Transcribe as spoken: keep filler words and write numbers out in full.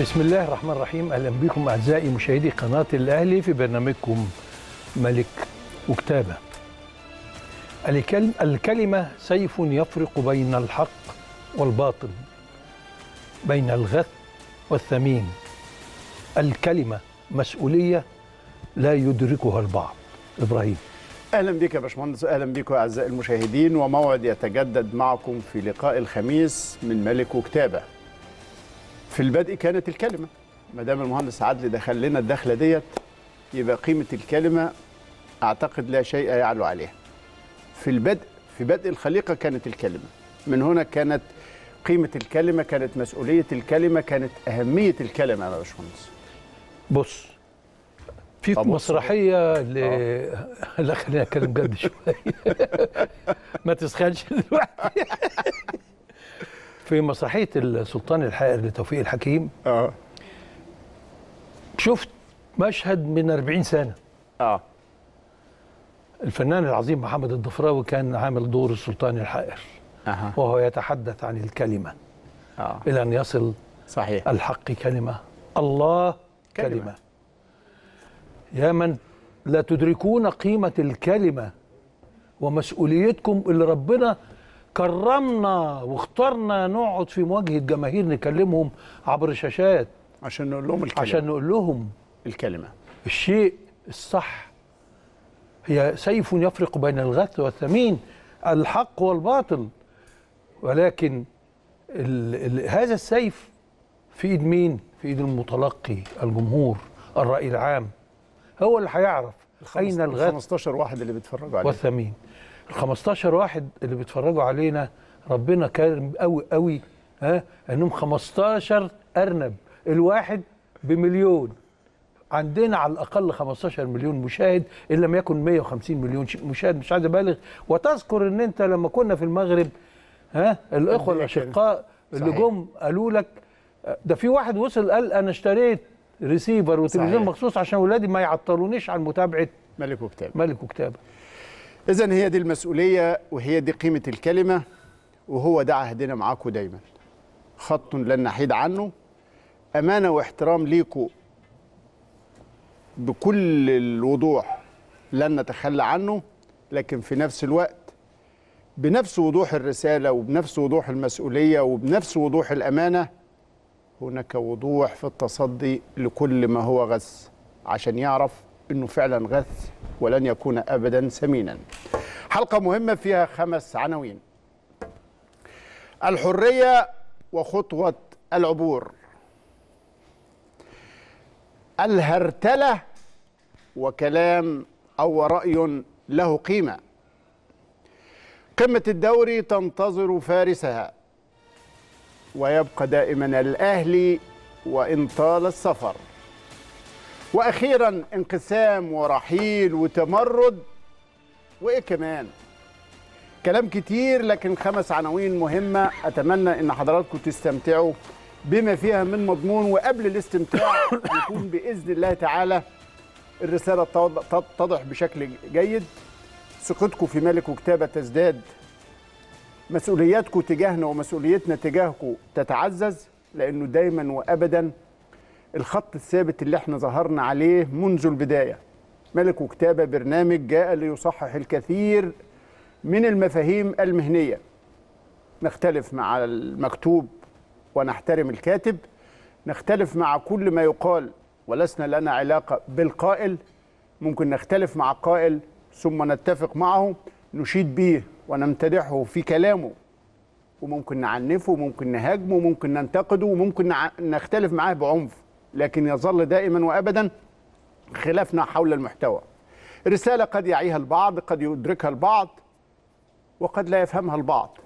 بسم الله الرحمن الرحيم. اهلا بكم اعزائي مشاهدي قناه الاهلي في برنامجكم ملك وكتابه. الكلمه سيف يفرق بين الحق والباطل، بين الغث والثمين. الكلمه مسؤوليه لا يدركها البعض. ابراهيم. اهلا بك يا باشمهندس، اهلا بكم اعزائي المشاهدين، وموعد يتجدد معكم في لقاء الخميس من ملك وكتابه. في البدء كانت الكلمه، ما دام المهندس عدلي دخل لنا الدخله ديت يبقى قيمه الكلمه اعتقد لا شيء يعلو عليها. في البدء في بدء الخليقه كانت الكلمه، من هنا كانت قيمه الكلمه، كانت مسؤوليه الكلمه، كانت اهميه الكلمه يا باشمهندس. بص، في مسرحيه ل لا خلينا نتكلم جد شويه ما تسخنش دلوقتي. في مسرحيه السلطان الحائر لتوفيق الحكيم اه شفت مشهد من أربعين سنة. اه الفنان العظيم محمد الضفراوي كان عامل دور السلطان الحائر، أه. وهو يتحدث عن الكلمه اه الى ان يصل صحيح الحق كلمه، الله كلمه, كلمة. يا من لا تدركون قيمة الكلمة ومسؤوليتكم اللي ربنا كرمنا واخترنا نقعد في مواجهة جماهير نكلمهم عبر الشاشات عشان نقول لهم الكلمة، عشان نقول لهم الكلمة الشيء الصح. هي سيف يفرق بين الغث والثمين، الحق والباطل، ولكن ال ال هذا السيف في ايد مين؟ في ايد المتلقي، الجمهور، الرأي العام، هو اللي هيعرف اين الغث. ال خمستاشر واحد اللي بيتفرجوا علينا والثمين. ال خمستاشر واحد اللي بيتفرجوا علينا ربنا كرم قوي قوي، ها، انهم خمستاشر ارنب، الواحد بمليون. عندنا على الاقل خمستاشر مليون مشاهد ان لم يكن مية وخمسين مليون مشاهد، مش عايز ابالغ. وتذكر ان انت لما كنا في المغرب، ها، الاخوه الاشقاء اللي جم قالوا لك ده في واحد وصل قال انا اشتريت ريسيفر وتلفزيون مخصوص عشان ولادي ما يعطلونيش عن متابعه ملك وكتابه. ملك وكتابه. إذن هي دي المسؤوليه وهي دي قيمه الكلمه، وهو ده عهدنا معاكم دايما، خط لن نحيد عنه، امانه واحترام ليكم بكل الوضوح لن نتخلى عنه، لكن في نفس الوقت بنفس وضوح الرساله وبنفس وضوح المسؤوليه وبنفس وضوح الامانه هناك وضوح في التصدي لكل ما هو غث، عشان يعرف انه فعلا غث ولن يكون ابدا ثمينا. حلقه مهمه فيها خمس عناوين: الحريه وخطوه العبور، الهرتله وكلام او راي له قيمه، قمه الدوري تنتظر فارسها، ويبقى دائما الأهلي وإن طال السفر، وأخيرا انقسام ورحيل وتمرد، وإيه كمان؟ كلام كتير، لكن خمس عناوين مهمة أتمنى إن حضراتكم تستمتعوا بما فيها من مضمون، وقبل الاستمتاع يكون بإذن الله تعالى الرسالة تتضح بشكل جيد، ثقتكم في ملك وكتابة تزداد، مسؤولياتكم تجاهنا ومسؤوليتنا تجاهكم تتعزز، لأنه دايما وأبدا الخط الثابت اللي احنا ظهرنا عليه منذ البداية. ملك وكتابة برنامج جاء ليصحح الكثير من المفاهيم المهنية، نختلف مع المكتوب ونحترم الكاتب، نختلف مع كل ما يقال ولسنا لنا علاقة بالقائل، ممكن نختلف مع قائل ثم نتفق معه، نشيد به ونمتدحه في كلامه، وممكن نعنفه وممكن نهاجمه وممكن ننتقده وممكن نختلف معاه بعنف، لكن يظل دائما وابدا خلافنا حول المحتوى. الرساله قد يعيها البعض، قد يدركها البعض، وقد لا يفهمها البعض،